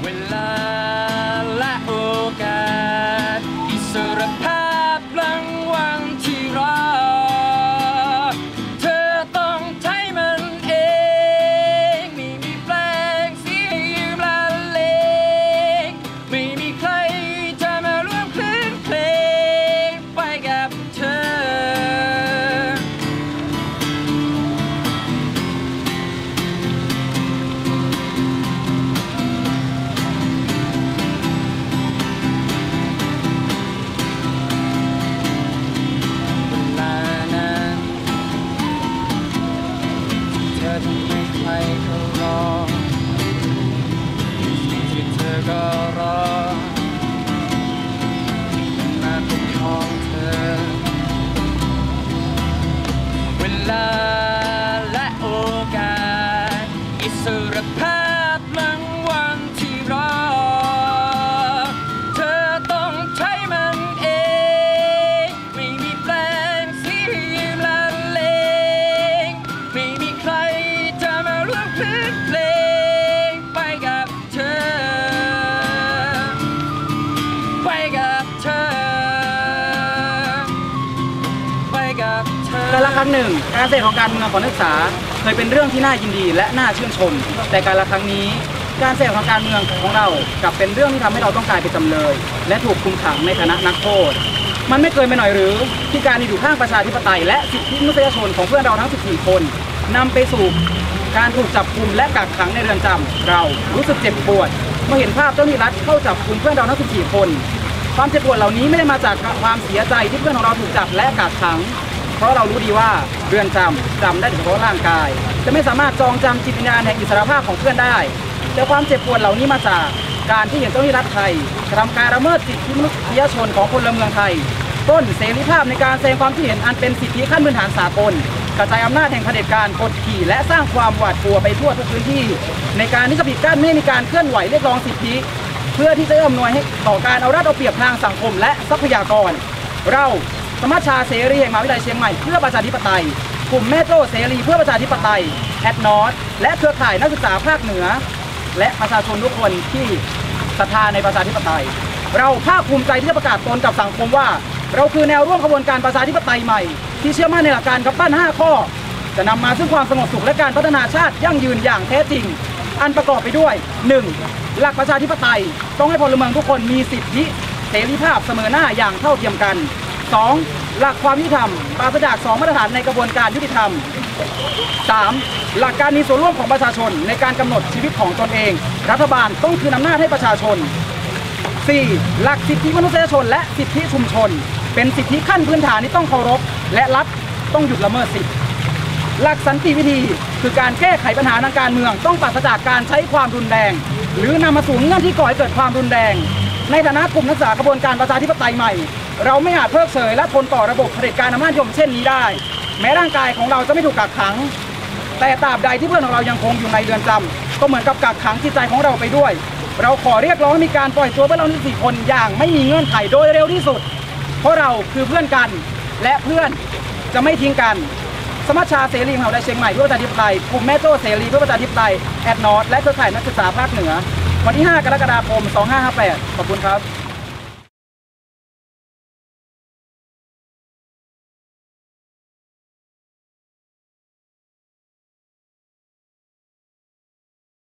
เวลาและโอกาสอิสรภาพรางวัลที่รอเธอต้องใช้มันเองไม่มีแปลงสีให้ยืมละเลงไม่มีใครจะมาร่วมคลื่นเพลงไปกับเธอใครเขารอสิ่งที่เธอก็รอมาปกครองเธอเวลาและโอกาสอิสรภาพรางวัลที่รอเธอต้องใช้มันเองไม่มีแปลงสีให้ยืมละเลงไม่มีใครเพลงไปกับเธอไปกับเธอไปกับเธอการละครั้งหนึ่งการเสพของการเมืองของนักศึกษาเคยเป็นเรื่องที่น่ายินดีและน่าชื่นชมแต่การละครั้งนี้การเสพของการเมืองของเรากลับเป็นเรื่องที่ทำให้เราต้องกลายเป็นจำเลยและถูกคุมขังในฐานะนักโทษมันไม่เกินไปหน่อยหรือที่การอยู่ข้างประชาธิปไตยและสิทธิมนุษยชนของเพื่อนเราทั้ง14คนนำไปสู่การถูกจับกุมและกักขังในเรือนจำเรารู้สึกเจ็บปวดเมื่อเห็นภาพเจ้าหน้าที่รัฐเข้าจับกุมเพื่อนเราทั้ง14คนความเจ็บปวดเหล่านี้ไม่ได้มาจากความเสียใจที่เพื่อนของเราถูกจับและกักขังเพราะเรารู้ดีว่าเรือนจำได้เฉพาะร่างกายจะไม่สามารถจองจำจิตวิญญาณแห่งอิสรภาพของเพื่อนได้แต่ความเจ็บปวดเหล่านี้มาจากการที่เห็นเจ้าหน้าที่รัฐไทยกระทำการละเมิดสิทธิมนุษยชนของพลเมืองไทยต้นเสรีภาพในการแสดงความคิดเห็นอันเป็นสิทธิขั้นพื้นฐานสากลกระจายอำนาจแห่งเผด็จการกดขี่และสร้างความหวาดกลัวไปทั่วทุกพื้นที่ในการที่จะปิดกั้นไม่ให้มีการเคลื่อนไหวเรียกร้องสิทธิเพื่อที่จะอำนวยให้ต่อการเอารัดเอาเปรียบทางสังคมและทรัพยากรเราสมัชชาเสรีแห่งมหาวิทยาลัยเชียงใหม่เพื่อประชาธิปไตยกลุ่มแม่โจ้เสรีเพื่อประชาธิปไตยแอดนอตและเครือข่ายนักศึกษาภาคเหนือและประชาชนทุกคนที่ศรัทธาในประชาธิปไตยเราภาคภูมิใจที่จะประกาศตนกับสังคมว่าเราคือแนวร่วมขบวนการประชาธิปไตยใหม่ที่เชื่อมั่นในหลักการกำปั้น5 ข้อจะนำมาซึ่งความสงบสุขและการพัฒนาชาติยั่งยืนอย่างแท้จริงอันประกอบไปด้วย 1. หลักประชาธิปไตยต้องให้พลเมืองทุกคนมีสิทธิเสรีภาพเสมอหน้าอย่างเท่าเทียมกัน 2. หลักความยุติธรรมปราศจาก2 มาตรฐานในกระบวนการยุติธรรม 3. หลักการมีส่วนร่วมของประชาชนในการกำหนดชีวิตของตนเองรัฐบาลต้องคืนอำนาจให้ประชาชน 4. หลักสิทธิมนุษยชนและสิทธิชุมชนเป็นสิทธิขั้นพื้นฐานที่ต้องเคารพและรัฐต้องหยุดละเมิดสิทธิหลักสันติวิธีคือการแก้ไขปัญหาทางการเมืองต้องปราศจากการใช้ความรุนแรงหรือนำมาสู่เงื่อนที่ก่อให้เกิดความรุนแรงในฐานะกลุ่มนักศึกษากระบวนการประชาธิปไตยใหม่เราไม่อาจเพิกเฉยและทนต่อระบบเผด็จการอำนาจนิยมเช่นนี้ได้แม้ร่างกายของเราจะไม่ถูกกักขังแต่ตราบใดที่เพื่อนของเรายังคงอยู่ในเรือนจำก็เหมือนกับกักขังจิตใจของเราไปด้วยเราขอเรียกร้องมีการปล่อยตัวเพื่อนเราทั้ง4 คนอย่างไม่มีเงื่อนไขโดยเร็วที่สุดเพราะเราคือเพื่อนกันและเพื่อนจะไม่ทิ้งกันสมัชชาเสรีมหาวิทยาลัยเชียงใหม่เพื่อประชาธิปไตยกลุ่มแม่โจ้เสรีเพื่อประชาธิปไตยแอดนอตและเครือข่ายนักศึกษาภาคเหนือวันที่ 5 กรกฎาคม 2558 ขอบคุณครับ